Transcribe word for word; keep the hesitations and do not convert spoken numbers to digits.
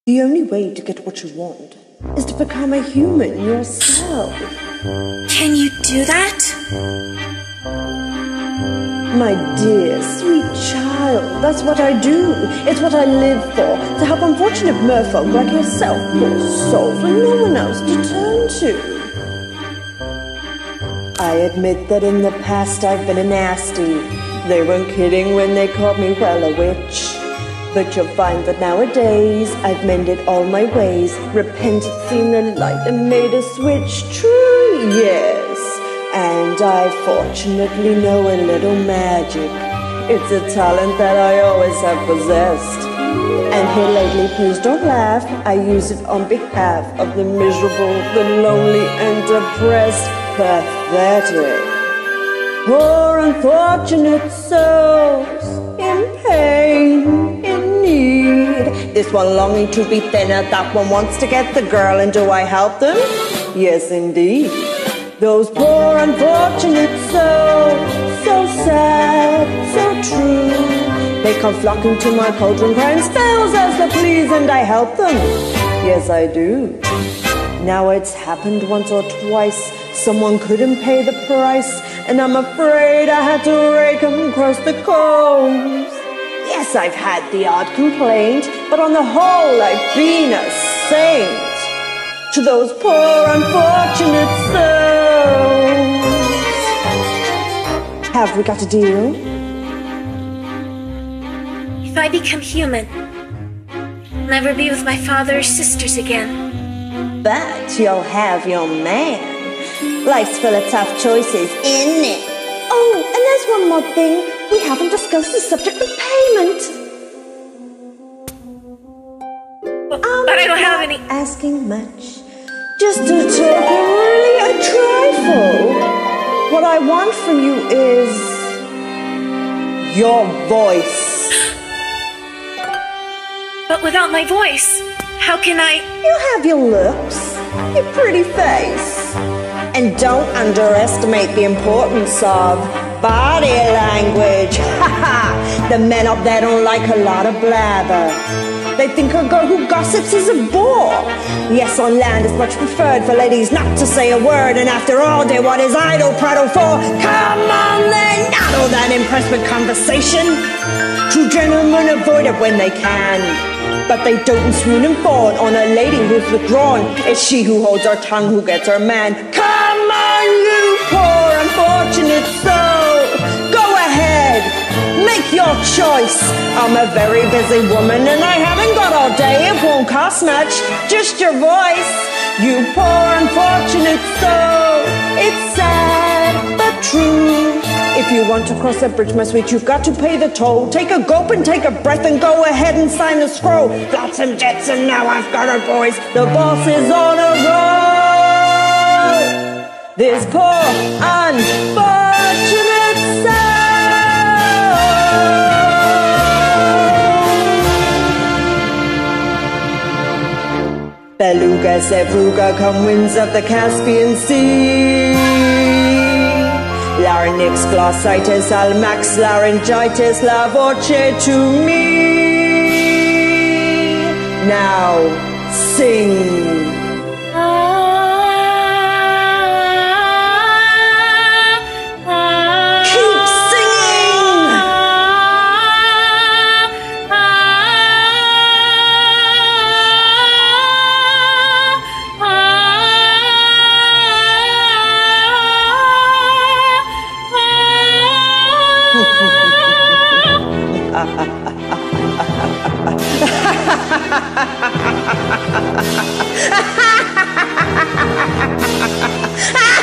The only way to get what you want is to become a human yourself. Can you do that? My dear, sweet child, that's what I do. It's what I live for, to help unfortunate merfolk like yourself, poor soul, for no one else to turn to. I admit that in the past I've been a nasty. They weren't kidding when they called me, well, a witch. But you'll find that nowadays I've mended all my ways, repented, seen the light, and made a switch. True, yes. And I fortunately know a little magic. It's a talent that I always have possessed. And here lately, please don't laugh, I use it on behalf of the miserable, the lonely, and depressed, pathetic, poor unfortunate souls in pain, in need. This one longing to be thinner, that one wants to get the girl, and do I help them? Yes, indeed. Those poor unfortunate souls, so sad, so true. They come flocking to my cauldron, crying spells as they please, and I help them. Yes, I do. Now it's happened once or twice. Someone couldn't pay the price, and I'm afraid I had to rake 'em across the coals. Yes, I've had the odd complaint, but on the whole I've been a saint to those poor unfortunate souls. Have we got a deal? If I become human, I'll never be with my father or sisters again. But you'll have your man. Life's full of tough choices, isn't it? Oh, and there's one more thing. We haven't discussed the subject of payment. But, but I don't have any. Asking much. Just a token, really a trifle. What I want from you is your voice. But without my voice, how can I? You have your looks, your pretty face. And don't underestimate the importance of body language. Ha ha! The men up there don't like a lot of blather. They think a girl who gossips is a bore. Yes, on land it's much preferred for ladies not to say a word. And after all, dear, what is idle prattle for? Come on then, not all that impressed with conversation. True gentlemen avoid it when they can, but they dote and swoon and fawn on a lady who's withdrawn. It's she who holds her tongue who gets her man. Come on, you poor unfortunate soul. Go ahead, make your choice. I'm a very busy woman and I haven't got all day. It won't cost much, just your voice. You poor unfortunate soul. It's sad but true. If you want to cross that bridge, my sweet, you've got to pay the toll. Take a gulp and take a breath and go ahead and sign the scroll. Flotsam jetsam, now I've got her, boys. The boss is on a roll. This poor unfortunate soul. Beluga, Sevruga, come winds of the Caspian Sea. Larynx, glossitis, almax, laryngitis, la voce to me. Now, sing. Ha